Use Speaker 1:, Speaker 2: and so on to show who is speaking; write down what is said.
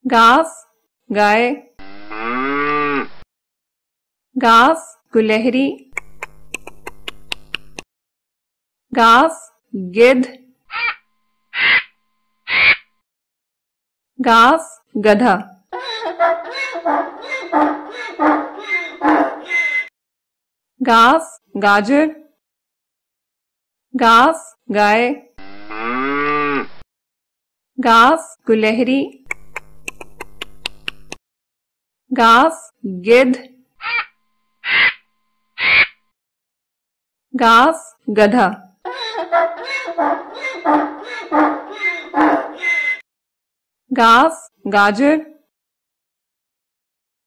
Speaker 1: घास गाय, घास गुलहरी, घास गिद्ध, घास गधा, घास गाजर, घास गाय, घास गुलहरी, घास गिद्ध, घास गधा। घास गाजर,